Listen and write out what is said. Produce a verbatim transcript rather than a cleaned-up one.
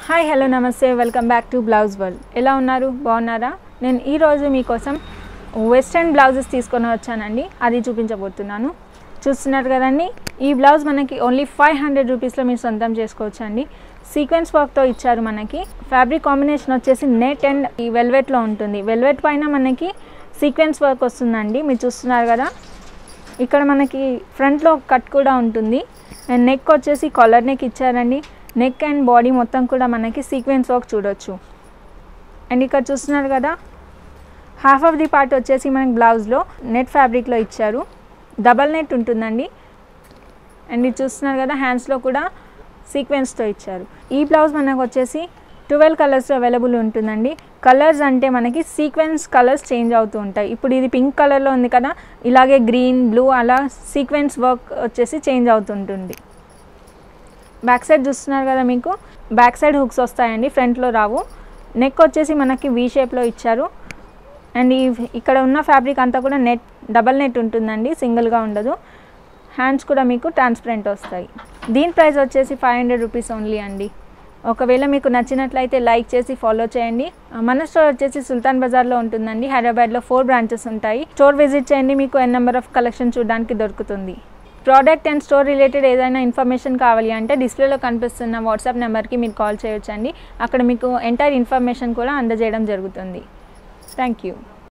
Hi hello నమస్తే welcome back to blouse world. ఎలా ఉన్నారు? బాగున్నారా? నేను ఈరోజు మీకోసం వెస్ట్రన్ బ్లౌజెస్ తీసుకొని వచ్చానండి. అది చూపించబోతున్నాను. చూస్తున్నారు కదండి, ఈ బ్లౌజ్ మనకి ఓన్లీ ఫైవ్ హండ్రెడ్ రూపీస్లో మీరు సొంతం చేసుకోవచ్చు అండి. సీక్వెన్స్ వర్క్తో ఇచ్చారు. మనకి ఫ్యాబ్రిక్ కాంబినేషన్ వచ్చేసి నెట్ అండ్ ఈ వెల్వెట్లో ఉంటుంది. వెల్వెట్ పైన మనకి సీక్వెన్స్ వర్క్ వస్తుందండి. మీరు చూస్తున్నారు కదా, ఇక్కడ మనకి ఫ్రంట్లో కట్ కూడా ఉంటుంది. అండ్ నెక్ వచ్చేసి కాలర్ నెక్ ఇచ్చారండి. నెక్ అండ్ బాడీ మొత్తం కూడా మనకి సీక్వెన్స్ వర్క్ చూడొచ్చు. అండ్ ఇక్కడ చూస్తున్నారు కదా, హాఫ్ ఆఫ్ ది పార్ట్ వచ్చేసి మనకి బ్లౌజ్లో నెట్ ఫ్యాబ్రిక్లో ఇచ్చారు. డబల్ నెట్ ఉంటుందండి. అండ్ ఇది చూస్తున్నారు కదా, హ్యాండ్స్లో కూడా సీక్వెన్స్తో ఇచ్చారు. ఈ బ్లౌజ్ మనకు వచ్చేసి ట్వెల్వ్ కలర్స్ అవైలబుల్ ఉంటుందండి. కలర్స్ అంటే మనకి సీక్వెన్స్ కలర్స్ చేంజ్ అవుతూ ఉంటాయి. ఇప్పుడు ఇది పింక్ కలర్లో ఉంది కదా, ఇలాగే గ్రీన్, బ్లూ అలా సీక్వెన్స్ వర్క్ వచ్చేసి చేంజ్ అవుతుంటుంది. బ్యాక్ సైడ్ చూస్తున్నారు కదా, మీకు బ్యాక్ సైడ్ హుక్స్ వస్తాయండి, ఫ్రంట్లో రావు. నెక్ వచ్చేసి మనకి వీ షేప్లో ఇచ్చారు. అండ్ ఈ ఇక్కడ ఉన్న ఫ్యాబ్రిక్ అంతా కూడా నెట్ డబల్ నెట్ ఉంటుందండి, సింగిల్గా ఉండదు. హ్యాండ్స్ కూడా మీకు ట్రాన్స్పరెంట్ వస్తాయి. దీని ప్రైస్ వచ్చేసి ఫైవ్ హండ్రెడ్ రూపీస్ ఓన్లీ అండి. ఒకవేళ మీకు నచ్చినట్లయితే లైక్ చేసి ఫాలో చేయండి. మన స్టోర్ వచ్చేసి సుల్తాన్ బజార్లో ఉంటుందండి. హైదరాబాద్లో ఫోర్ బ్రాంచెస్ ఉంటాయి. స్టోర్ విజిట్ చేయండి, మీకు ఎన్ నెంబర్ ఆఫ్ కలెక్షన్ చూడడానికి దొరుకుతుంది. ప్రోడక్ట్ అండ్ స్టోర్ రిలేటెడ్ ఏదైనా ఇన్ఫర్మేషన్ కావాలి అంటే డిస్ప్లేలో కనిపిస్తున్న వాట్సాప్ నెంబర్కి మీరు కాల్ చేయొచ్చండి. అక్కడ మీకు ఎంటైర్ ఇన్ఫర్మేషన్ కూడా అందజేయడం జరుగుతుంది. Thank you.